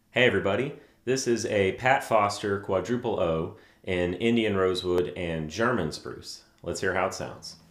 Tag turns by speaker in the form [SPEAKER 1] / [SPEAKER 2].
[SPEAKER 1] Hey everybody, this is a Pat Foster quadruple O in Indian rosewood and German spruce. Let's hear how it sounds.